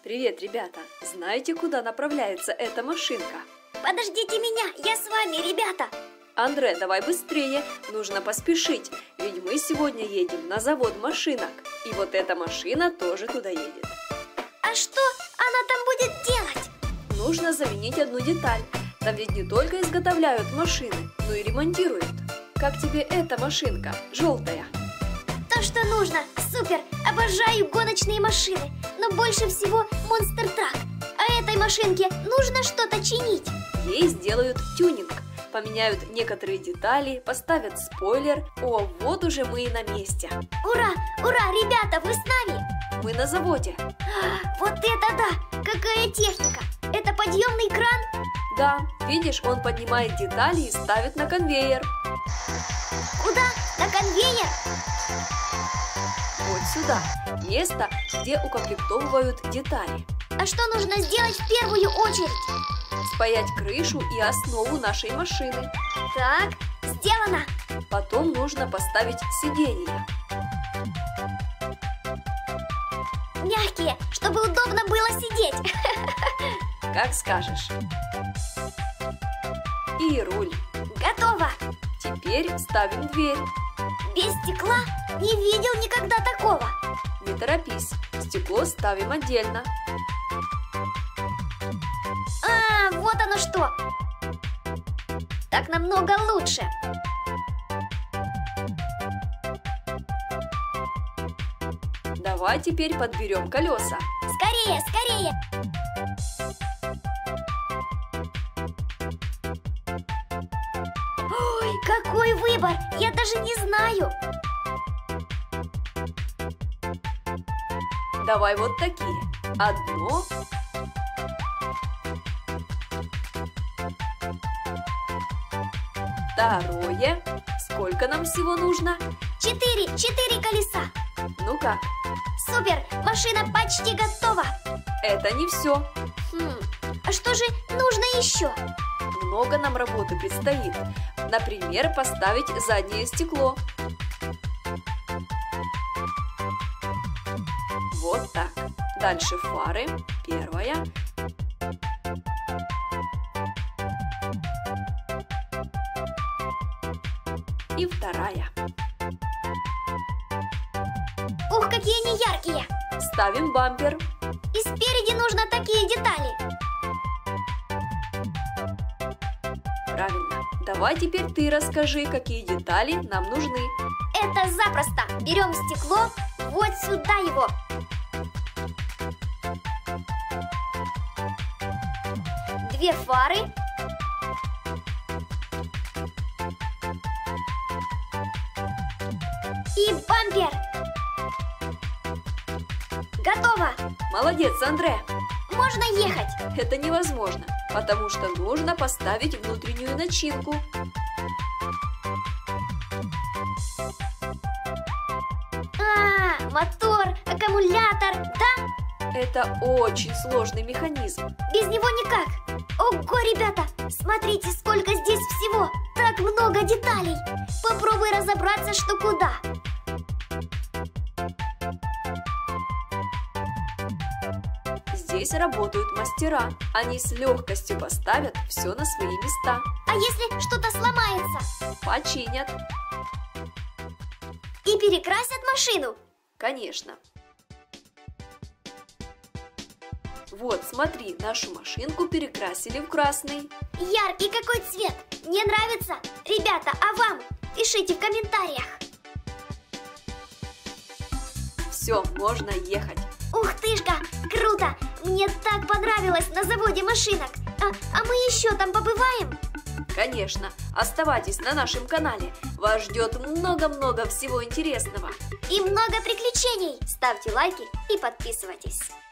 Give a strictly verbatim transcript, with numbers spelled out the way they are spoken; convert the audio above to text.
Привет, ребята! Знаете, куда направляется эта машинка? Подождите меня, я с вами, ребята! Андре, давай быстрее, нужно поспешить, ведь мы сегодня едем на завод машинок. И вот эта машина тоже туда едет. А что она там будет делать? Нужно заменить одну деталь. Там ведь не только изготовляют машины, но и ремонтируют. Как тебе эта машинка, желтая? То, что нужно. Супер! Обожаю гоночные машины, но больше всего Monster Truck. А этой машинке нужно что-то чинить. Ей сделают тюнинг, поменяют некоторые детали, поставят спойлер. О, вот уже мы и на месте. Ура! Ура, ребята, вы с нами? Мы на заводе. А, вот это да! Какая техника! Это подъемный кран? Да, видишь, он поднимает детали и ставит на конвейер. Куда? На конвейер? Вот сюда. Место, где укомплектовывают детали. А что нужно сделать в первую очередь? Спаять крышу и основу нашей машины. Так, сделано. Потом нужно поставить сиденья. Мягкие, чтобы удобно было сидеть. Как скажешь. И руль. Готово. Теперь ставим дверь. Без стекла? Не видел никогда такого. Не торопись, стекло ставим отдельно. А, вот оно что. Так намного лучше. Давай теперь подберем колеса. Скорее, скорее. Ой, какой выбор! Я даже не знаю. Давай вот такие. Одно. Второе. Сколько нам всего нужно? Четыре, четыре колеса. Ну как? Супер, машина почти готова. Это не все. Хм, а что же нужно еще? Много нам работы предстоит. Например, поставить заднее стекло. Вот так. Дальше фары. Первая. И вторая. Ух, какие они яркие! Ставим бампер. И спереди нужно такие детали. Правильно. Давай теперь ты расскажи, какие детали нам нужны. Это запросто. Берем стекло, вот сюда его. Две фары. И бампер. Готово. Молодец, Андре. Можно ехать. Это невозможно, потому что нужно поставить внутреннюю начинку. А, мотор, аккумулятор, да? Это очень сложный механизм. Без него никак. Ого, ребята, смотрите, сколько здесь всего. Так много деталей. Попробуй разобраться, что куда. Здесь работают мастера. Они с легкостью поставят все на свои места. А если что-то сломается? Починят. И перекрасят машину? Конечно. Вот, смотри, нашу машинку перекрасили в красный. Яркий какой цвет! Мне нравится! Ребята, а вам? Пишите в комментариях. Все, можно ехать. Ух тышка, круто! Мне так понравилось на заводе машинок. А, а мы еще там побываем? Конечно, оставайтесь на нашем канале. Вас ждет много-много всего интересного. И много приключений. Ставьте лайки и подписывайтесь.